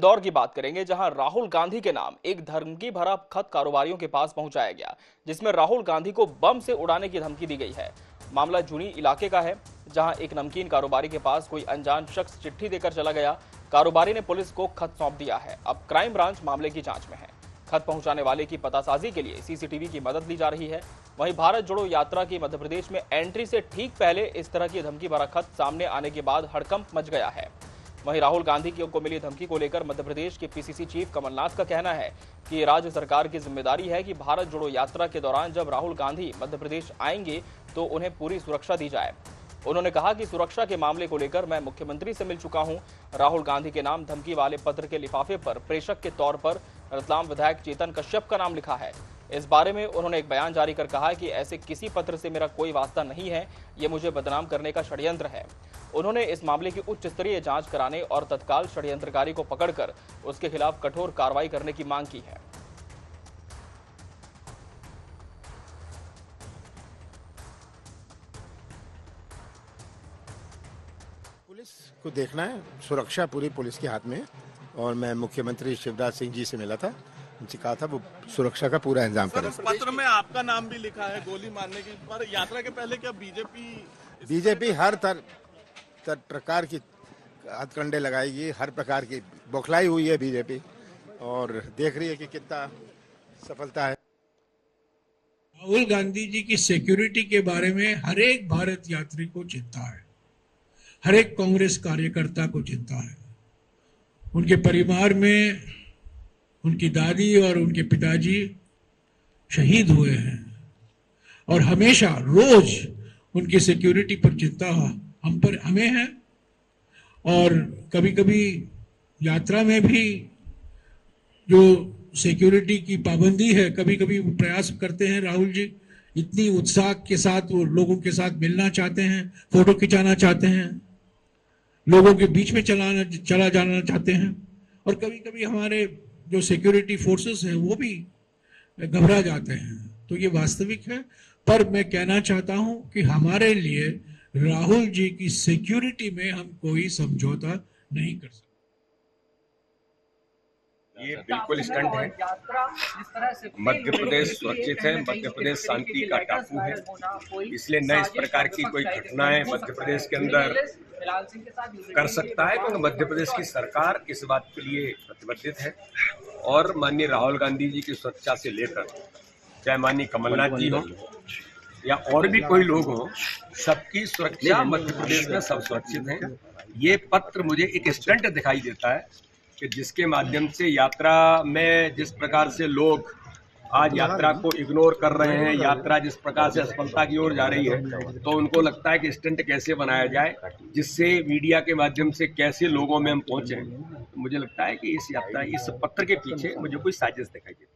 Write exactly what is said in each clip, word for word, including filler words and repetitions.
इंदौर की बात करेंगे, जहां राहुल गांधी के नाम एक धमकी भरा खत कारोबारियों के पास पहुंचाया गया, जिसमें राहुल गांधी को बम से उड़ाने की धमकी दी गई है। मामला जूनी इलाके का है, जहां एक नमकीन कारोबारी के पास कोई अनजान शख्स चिट्ठी देकर चला गया। कारोबारी ने पुलिस को खत सौंप दिया है। अब क्राइम ब्रांच मामले की जांच में है। खत पहुंचाने वाले की पतासाजी के लिए सीसीटीवी की मदद ली जा रही है। वहीं भारत जोड़ो यात्रा की मध्य प्रदेश में एंट्री से ठीक पहले इस तरह की धमकी भरा खत सामने आने के बाद हड़कंप मच गया है। वहीं राहुल गांधी को मिली धमकी को लेकर मध्य प्रदेश के पीसीसी चीफ कमलनाथ का कहना है कि राज्य सरकार की जिम्मेदारी है कि भारत जोड़ो यात्रा के दौरान जब राहुल गांधी मध्य प्रदेश आएंगे तो उन्हें पूरी सुरक्षा दी जाए। उन्होंने कहा कि सुरक्षा के मामले को लेकर मैं मुख्यमंत्री से मिल चुका हूं। राहुल गांधी के नाम धमकी वाले पत्र के लिफाफे पर प्रेषक के तौर पर रतलाम विधायक चेतन कश्यप का नाम लिखा है। इस बारे में उन्होंने एक बयान जारी कर कहा कि ऐसे किसी पत्र से मेरा कोई वास्ता नहीं है, ये मुझे बदनाम करने का षड्यंत्र है। उन्होंने इस मामले की उच्च स्तरीय जांच कराने और तत्काल षड्यंत्रकारी को पकड़कर उसके खिलाफ कठोर कार्रवाई करने की मांग की है। पुलिस को देखना है, सुरक्षा पूरी पुलिस के हाथ में है और मैं मुख्यमंत्री शिवराज सिंह जी से मिला था, उनसे कहा था वो सुरक्षा का पूरा इंतजाम करें। पत्र में आपका नाम भी लिखा है गोली मारने की, पर यात्रा के पहले क्या बीजेपी बीजेपी हर तर, तर प्रकार की हथकंडे लगाएगी, हर प्रकार की बौखलाई हुई है बीजेपी और देख रही है कि कितना सफलता है। राहुल गांधी जी की सिक्योरिटी के बारे में हर एक भारत यात्री को चिंता है, हर एक कांग्रेस कार्यकर्ता को चिंता है। उनके परिवार में उनकी दादी और उनके पिताजी शहीद हुए हैं और हमेशा रोज उनकी सिक्योरिटी पर चिंता हम पर हमें है। और कभी कभी यात्रा में भी जो सिक्योरिटी की पाबंदी है, कभी कभी प्रयास करते हैं राहुल जी, इतनी उत्साह के साथ वो लोगों के साथ मिलना चाहते हैं, फोटो खिंचाना चाहते हैं, लोगों के बीच में चलाना चला जाना चाहते हैं। और कभी कभी हमारे जो सिक्योरिटी फोर्सेस हैं वो भी घबरा जाते हैं। तो ये वास्तविक है, पर मैं कहना चाहता हूं कि हमारे लिए राहुल जी की सिक्योरिटी में हम कोई समझौता नहीं कर सकते। ये बिल्कुल स्टंट है। मध्य प्रदेश सुरक्षित है, मध्य प्रदेश शांति का टापू है, इसलिए न इस प्रकार की कोई घटनाएं मध्य प्रदेश के अंदर कर सकता है, क्योंकि मध्य प्रदेश की सरकार इस बात के लिए प्रतिबद्ध है। और माननीय राहुल गांधी जी की सुरक्षा से लेकर चाहे माननीय कमलनाथ जी हो या और भी कोई लोग हो, सबकी सुरक्षा मध्य प्रदेश में सब सुरक्षित है। ये पत्र मुझे एक स्टंट दिखाई देता है कि जिसके माध्यम से यात्रा में जिस प्रकार से लोग आज यात्रा को इग्नोर कर रहे हैं, यात्रा जिस प्रकार से असफलता की ओर जा रही है, तो उनको लगता है कि स्टंट कैसे बनाया जाए, जिससे मीडिया के माध्यम से कैसे लोगों में हम पहुंचे। तो मुझे लगता है कि इस यात्रा इस पत्र के पीछे मुझे कोई साजिश दिखाई देती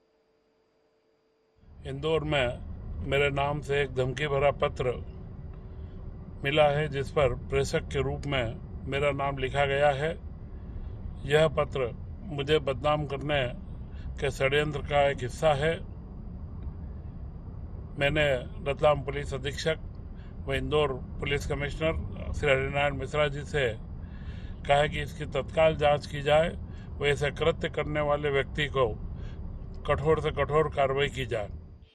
है। इंदौर में मेरे नाम से एक धमकी भरा पत्र मिला है, जिस पर प्रेषक के रूप में मेरा नाम लिखा गया है। यह पत्र मुझे बदनाम करने के षड्यंत्र का एक हिस्सा है। मैंने रतलाम पुलिस अधीक्षक व इंदौर पुलिस कमिश्नर श्री हरिनारायण मिश्रा जी से कहा है कि इसकी तत्काल जांच की जाए व ऐसे कृत्य करने वाले व्यक्ति को कठोर से कठोर कार्रवाई की जाए।